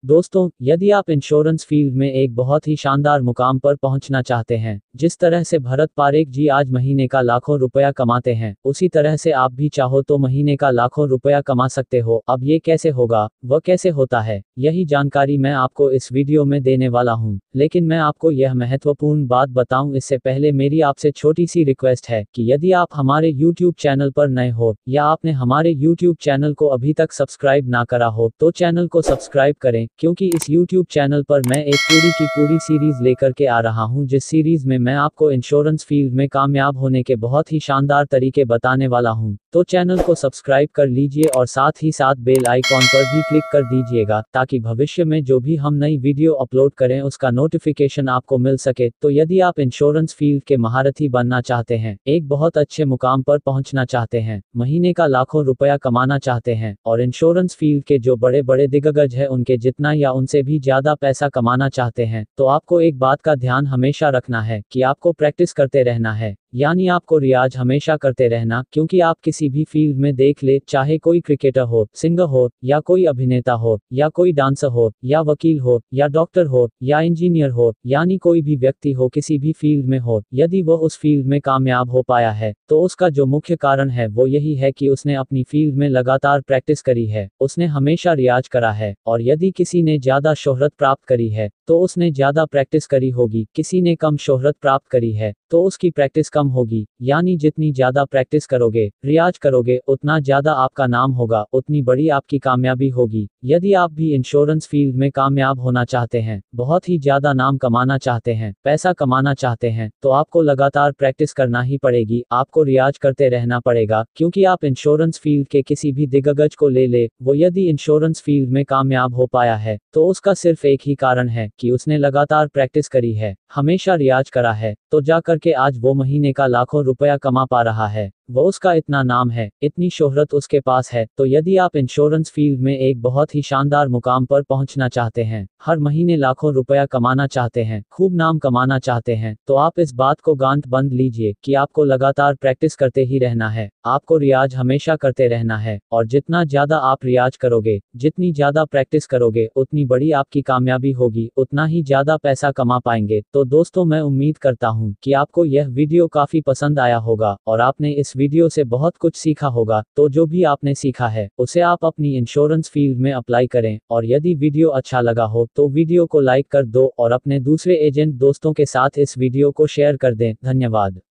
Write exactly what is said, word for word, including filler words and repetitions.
दोस्तों, यदि आप इंश्योरेंस फील्ड में एक बहुत ही शानदार मुकाम पर पहुंचना चाहते हैं, जिस तरह से भरत पारेख जी आज महीने का लाखों रुपया कमाते हैं, उसी तरह से आप भी चाहो तो महीने का लाखों रुपया कमा सकते हो। अब ये कैसे होगा, वह कैसे होता है, यही जानकारी मैं आपको इस वीडियो में देने वाला हूं। लेकिन मैं आपको यह महत्वपूर्ण बात बताऊं इससे पहले मेरी आपसे छोटी सी रिक्वेस्ट है कि यदि आप हमारे यूट्यूब चैनल पर नए हो या आपने हमारे यूट्यूब चैनल को अभी तक सब्सक्राइब ना करा हो तो चैनल को सब्सक्राइब करें, क्योंकि इस यूट्यूब चैनल पर मैं एक पूरी की पूरी सीरीज लेकर के आ रहा हूं, जिस सीरीज में मैं आपको इंश्योरेंस फील्ड में कामयाब होने के बहुत ही शानदार तरीके बताने वाला हूं। तो चैनल को सब्सक्राइब कर लीजिए और साथ ही साथ बेल आइकॉन पर भी क्लिक कर दीजिएगा, ताकि भविष्य में जो भी हम नई वीडियो अपलोड करें उसका नोटिफिकेशन आपको मिल सके। तो यदि आप इंश्योरेंस फील्ड के महारथी बनना चाहते हैं, एक बहुत अच्छे मुकाम पर पहुंचना चाहते हैं, महीने का लाखों रुपया कमाना चाहते हैं और इंश्योरेंस फील्ड के जो बड़े बड़े दिग्गज हैं उनके जितना या उनसे भी ज्यादा पैसा कमाना चाहते हैं, तो आपको एक बात का ध्यान हमेशा रखना है कि आपको प्रैक्टिस करते रहना है, यानी आपको रियाज हमेशा करते रहना। क्योंकि आप किसी भी फील्ड में देख ले, चाहे कोई क्रिकेटर हो, सिंगर हो, या कोई अभिनेता हो, या कोई डांसर हो, या वकील हो, या डॉक्टर हो, या इंजीनियर हो, यानी कोई भी व्यक्ति हो किसी भी फील्ड में हो, यदि वह उस फील्ड में कामयाब हो पाया है तो उसका जो मुख्य कारण है वो यही है कि उसने अपनी फील्ड में लगातार प्रैक्टिस करी है, उसने हमेशा रियाज करा है। और यदि किसी ने ज्यादा शोहरत प्राप्त करी है तो उसने ज्यादा प्रैक्टिस करी होगी, किसी ने कम शोहरत प्राप्त करी है तो उसकी प्रैक्टिस कम होगी। यानी जितनी ज्यादा प्रैक्टिस करोगे, रियाज करोगे, उतना ज्यादा आपका नाम होगा, उतनी बड़ी आपकी कामयाबी होगी। यदि आप भी इंश्योरेंस फील्ड में कामयाब होना चाहते हैं, बहुत ही ज्यादा नाम कमाना चाहते हैं, पैसा कमाना चाहते हैं, तो आपको लगातार प्रैक्टिस करना ही पड़ेगी, आपको रियाज करते रहना पड़ेगा। क्योंकि आप इंश्योरेंस फील्ड के किसी भी दिग्गज को ले ले, वो यदि इंश्योरेंस फील्ड में कामयाब हो पाया है तो उसका सिर्फ एक ही कारण है कि उसने लगातार प्रैक्टिस करी है, हमेशा रियाज करा है, तो जाकर के आज वो महीने का लाखों रुपया कमा पा रहा है। वो उसका इतना नाम है, इतनी शोहरत उसके पास है। तो यदि आप इंश्योरेंस फील्ड में एक बहुत ही शानदार मुकाम पर पहुंचना चाहते हैं, हर महीने लाखों रुपया कमाना चाहते हैं, खूब नाम कमाना चाहते हैं, तो आप इस बात को गांठ बंद लीजिए कि आपको लगातार प्रैक्टिस करते ही रहना है, आपको रियाज हमेशा करते रहना है। और जितना ज्यादा आप रियाज करोगे, जितनी ज्यादा प्रैक्टिस करोगे, उतनी बड़ी आपकी कामयाबी होगी, उतना ही ज्यादा पैसा कमा पाएंगे। तो दोस्तों, मैं उम्मीद करता हूं कि आपको यह वीडियो काफी पसंद आया होगा और आपने इस वीडियो से बहुत कुछ सीखा होगा। तो जो भी आपने सीखा है उसे आप अपनी इंश्योरेंस फील्ड में अप्लाई करें। और यदि वीडियो अच्छा लगा हो तो वीडियो को लाइक कर दो और अपने दूसरे एजेंट दोस्तों के साथ इस वीडियो को शेयर कर दें। धन्यवाद।